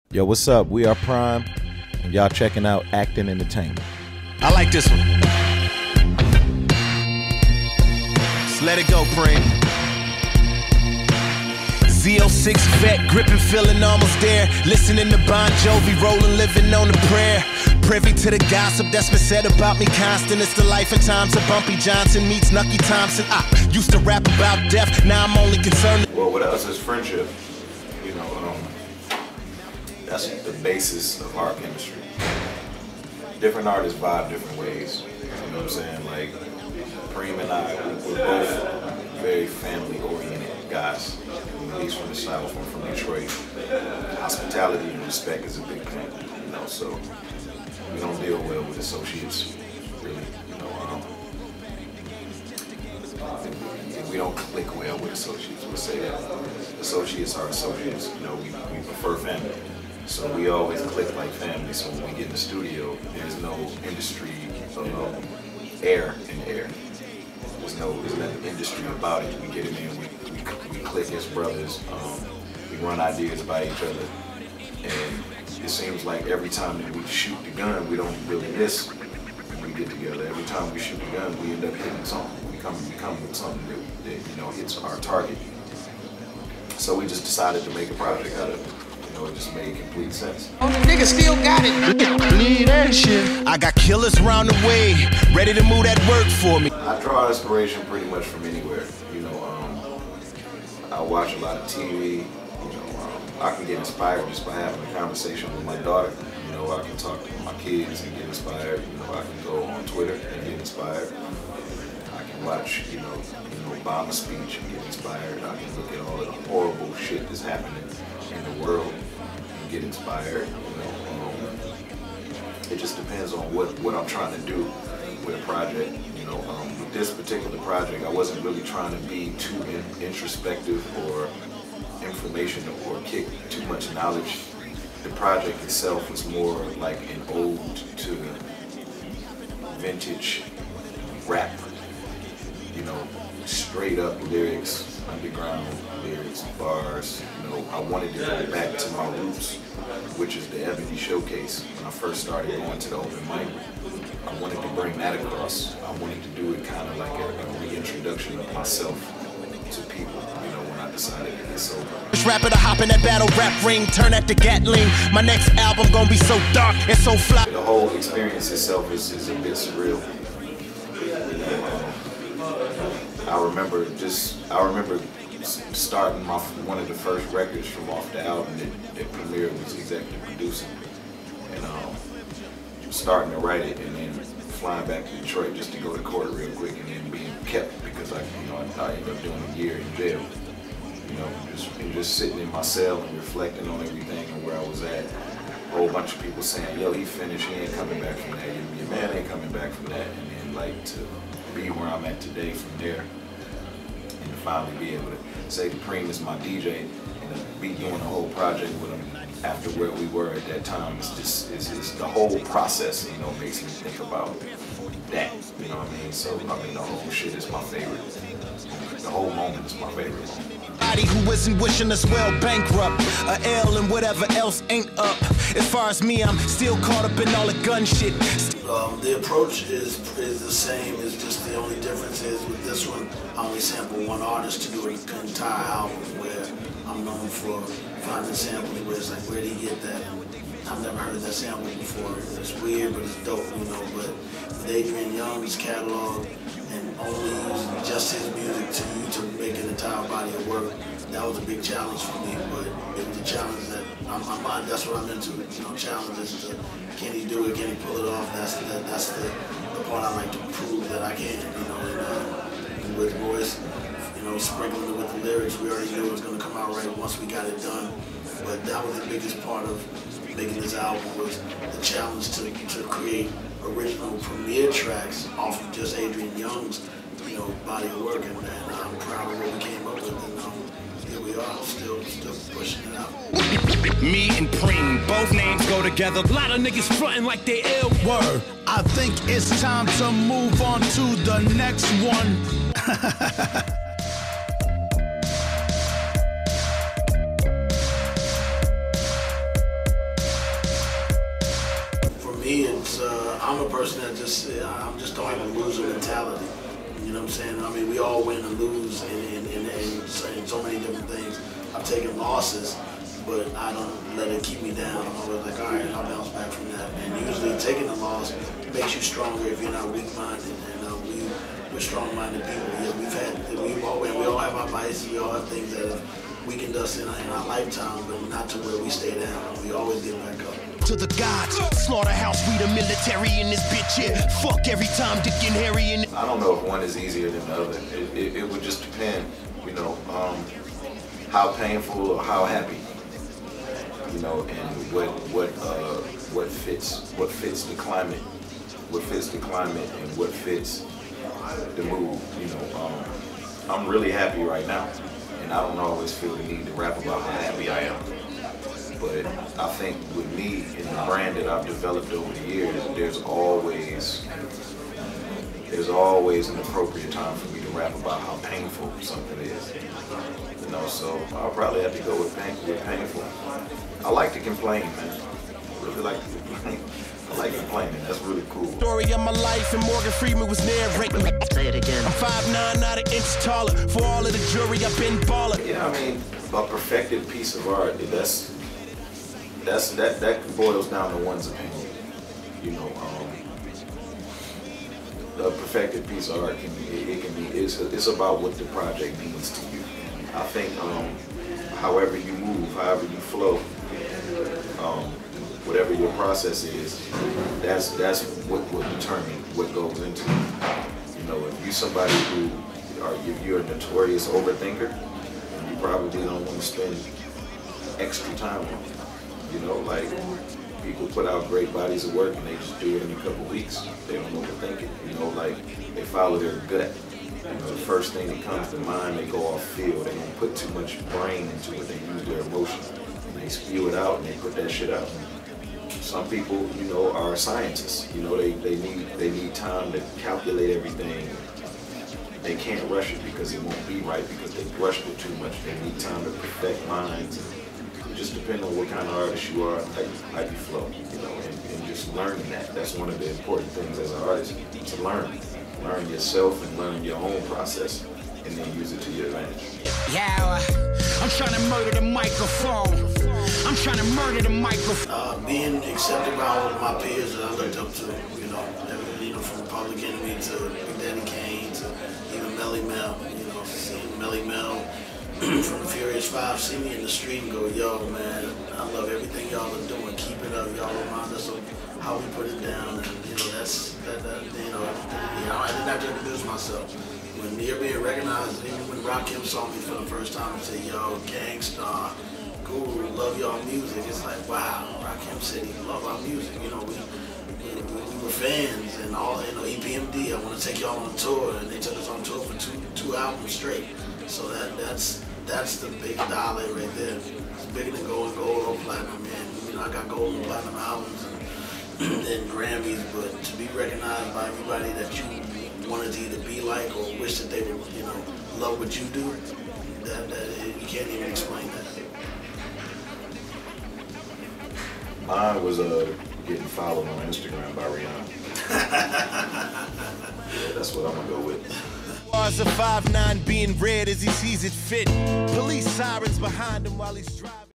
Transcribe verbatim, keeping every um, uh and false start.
Yo, what's up? We are PRhyme, and y'all checking out Acton Entertainment. I like this one. Just let it go, PRhyme. Z oh six vet, gripping, feeling almost there. Listening to Bon Jovi, rolling, living on a prayer. Privy to the gossip that's been said about me constant. It's the life and times of Bumpy Johnson meets Nucky Thompson. I used to rap about death, now I'm only concerned. Well, with us is friendship. You know, um, that's the basis of our chemistry. Different artists vibe different ways. You know what I'm saying? Like, PRhyme and I, we're both very family-oriented guys. He's from the South, I'm from Detroit. Hospitality and respect is a big thing, you know, so we don't deal well with associates, really, you know. Um, we don't click well with associates, we'll say that. Associates are associates, you know, we, we prefer family. So we always click like family, so when we get in the studio, there's no industry um, air in the air. There's no, there's nothing industry about it. We get in there, we, we, we click as brothers, um, we run ideas by each other, and it seems like every time that we shoot the gun, we don't really miss when we get together. Every time we shoot the gun, we end up hitting something. We come, we come with something that, that you know, hits our target. So we just decided to make a project out of it. You know, it just made complete sense. Oh, the nigga still got it. Leave that shit. I got killers round the way, ready to move that work for me. I draw inspiration pretty much from anywhere. You know, um, I watch a lot of T V. You know, um, I can get inspired just by having a conversation with my daughter. You know, I can talk to my kids and get inspired. You know, I can go on Twitter and get inspired. I can watch, you know, you know, Obama's speech and get inspired. I can look at all the horrible shit that's happening in the world and get inspired. You know, um, it just depends on what what I'm trying to do with a project. You know, um, with this particular project, I wasn't really trying to be too in, introspective or informational or kick too much knowledge. The project itself was more like an ode to vintage rap. You know, straight up lyrics, underground lyrics, bars. You know, I wanted to go back to my roots, which is the Ebony Showcase. When I first started going to the open mic, I wanted to bring that across. I wanted to do it kind of like a, a reintroduction of myself to people, you know, when I decided to get sober. This rapper to hop in that battle rap ring, turn at the Gatling. My next album gonna be so dark and so fly. The whole experience itself is, is a bit surreal. I remember just, I remember starting my, one of the first records from off the album that, that Premier was executive producing. And um, starting to write it and then flying back to Detroit just to go to court real quick and then being kept because I, you know, I ended up doing a year in jail. You know, just, and just sitting in my cell and reflecting on everything and where I was at. A whole bunch of people saying, yo, he finished, he ain't coming back from that. Your man ain't coming back from that. And then like to be where I'm at today from there. And to finally be able to say PRhyme is my D J and to be doing a whole project with him after where we were at that time. It's just, it's, it's the whole process, you know, makes me think about that, you know what I mean? So, I mean, the whole shit is my favorite. The whole moment is my favorite moment. Body who isn't wishing us well bankrupt, a L and whatever else ain't up. As far as me, I'm still caught up in all the gun shit. Um, the approach is is the same. It's just the only difference is with this one, I only sample one artist to do an entire album. Where I'm known for finding samples where it's like, where did he get that? I've never heard that sample before. It's weird, but it's dope, you know. But with Adrian Young's catalog and only using just his music to you to make an entire body of work, that was a big challenge for me. But it was a challenge that I'm, I'm, that's what I'm into. You know, challenges to can he do it, can he pull it off? That's the, that's the, the part I like to prove that I can. You know, and, uh, and with Royce, you know, sprinkling it with the lyrics, we already knew it was going to come out right once we got it done. But that was the biggest part of making this album, was the challenge to, to create original premiere tracks off of just Adrian Young's, you know, body of work, and, and I'm proud of what we came up with, and um, here we are, still, still pushing it out. Me and PRhyme, both names go together. A lot of niggas frontin' like they ill. Word. I think it's time to move on to the next one. I'm a person that just, I'm just don't have a loser mentality. You know what I'm saying? I mean, we all win and lose in, in, in, in, in so many different things. I've taken losses, but I don't let it keep me down. I'm always like, all right, I'll bounce back from that. And usually taking the loss makes you stronger if you're not weak-minded. And uh, we, we're strong-minded people. Yeah, we've had, we've always, we all have our vices, we all have things that have weakened us in our, in our lifetime, but not to where we stay down. We always get back up. To the gods, slaughterhouse, we the military in this bitch here. Fuck every time Dick and Harry in. I don't know if one is easier than the other. It, it, it would just depend, you know, um, how painful or how happy, you know, and what what uh, what fits what fits the climate, what fits the climate, and what fits the mood. You know, um, I'm really happy right now, and I don't always feel the need to rap about how happy I am. But I think with me and the brand that I've developed over the years, there's always there's always an appropriate time for me to rap about how painful something is. You know, so I'll probably have to go with, pain, with painful. I like to complain, man. I really like to complain. I like complaining. That's really cool. Story of my life, and Morgan Freeman was narrating. Say it again. I'm five nine, not an inch taller. For all of the jury, I've been baller. Yeah, I mean, a perfected piece of art. That's that's that that boils down to one's opinion. You know, um, a perfected piece of art can be. It, it can be. It's it's about what the project means to you. I think, um, however you move, however you flow, um, whatever your process is, that's that's what will determine what goes into it. You know, if you're somebody who, or if you're a notorious overthinker, you probably don't want to spend extra time on it. You know, like, people put out great bodies of work and they just do it in a couple weeks. They don't overthink it. You know, like, they follow their gut. You know, the first thing that comes to mind, they go off feel. They don't put too much brain into it. They use their emotion. And they spew it out and they put that shit out. Some people, you know, are scientists. You know, they, they need they need time to calculate everything. They can't rush it because it won't be right because they rushed it too much. They need time to perfect minds. It just depends on what kind of artist you are, how you, how you flow, you know, and, and just learning that. That's one of the important things as an artist, to learn. Learn yourself and learn your own process, and then use it to your advantage. Yeah, I'm trying to murder the microphone. I'm trying to murder the microphone. Uh, being accepted by all of my peers that I looked up to, you know, you know, from Public Enemy to Big Daddy Kane to even Melly Mel, you know, seeing Melly Mel from the Furious Five see me in the street and go, yo, man, I love everything y'all are doing. Keep it up. Y'all remind us of how we put it down. And, you know, that's, that, that, you know, you know, I didn't have to introduce myself. When you're being recognized, even when Rakim saw me for the first time and said, yo, Gangstar, Guru, love y'all music, it's like, wow, Rakim said he love our music. You know, we, we, we were fans and all, you know, E P M D, I want to take y'all on tour, and they took us on tour for two, two albums straight. So that, that's, that's the big dollar right there. It's bigger than gold, gold or platinum, man. You know, I got gold and platinum albums and, and Grammys, but to be recognized by everybody that you wanted to either be like or wish that they would, you know, love what you do, that, that you can't even explain that. Mine was uh, getting followed on Instagram by Rihanna. Yeah, that's what I'm gonna go with. Bars of five nine being read as he sees it fit. Police sirens behind him while he's driving.